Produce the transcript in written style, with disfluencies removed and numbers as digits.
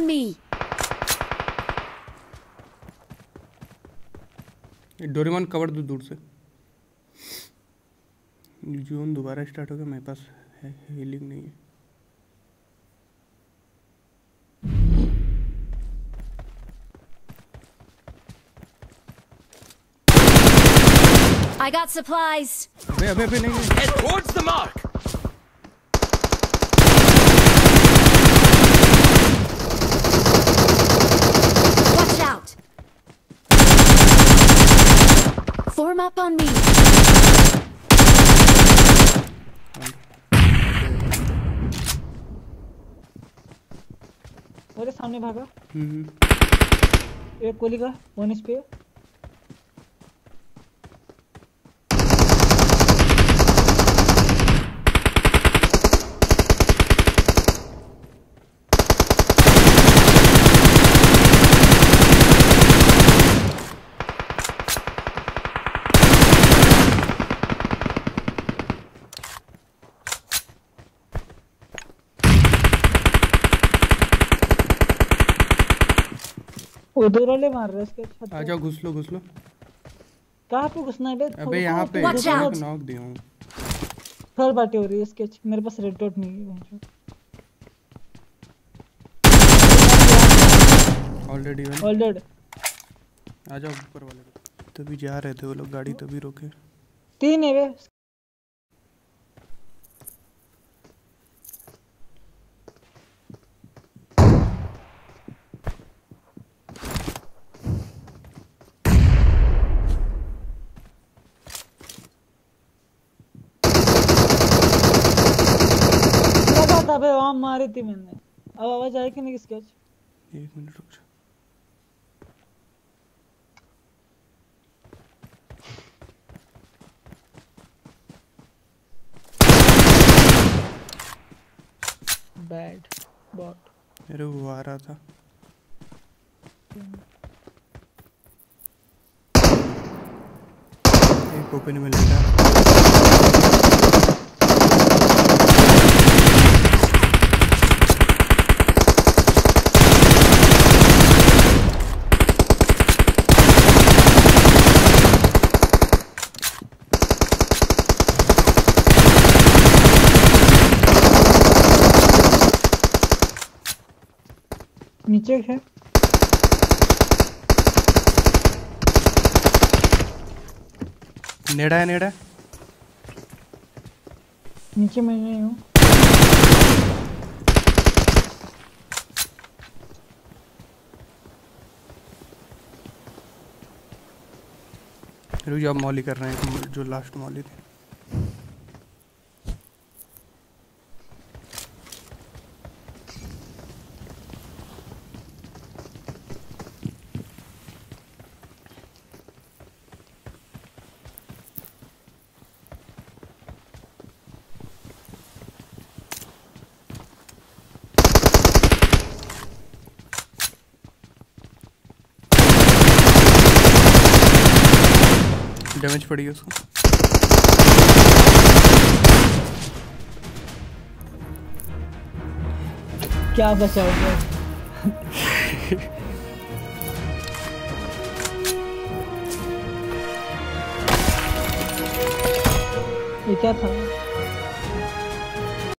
me. Doraemon cover दो दूर से। जोन दोबारा स्टार्ट हो गया, मेरे पास हीलिंग नहीं है। I got supplies. अबे नहीं। Head towards the mark. Watch out. Form up on me. मेरे सामने भागा। एक गोली का 1 HP है। उधर वाले मार रहे इसके छत पे। आ जाओ, घुस लो। कहाँ पे घुसना है बे? अबे यहाँ पे नॉक दिया हूँ। थर्ड पार्टी हो रही है इसके। मेरे पास रेड डॉट नहीं है। ऑलरेडी आ जाओ ऊपर वाले। तभी जा रहे थे वो लोग, गाड़ी तभी रोके। 3 है बे। अबे वहां मारी थी मैंने। अब आवाज आई कि नहीं किसके? 1 मिनट रुक जा। बैड बॉट मेरे वो आ रहा था। एक ओपन में लेटा। नीचे है। नेड़ा है। नीचे मैं नहीं हूँ। रुक जाओ, मॉली कर रहे हैं, जो लास्ट मॉली थी। डैमेज पड़ी है उसको। क्या बचा हुआ? ये क्या था?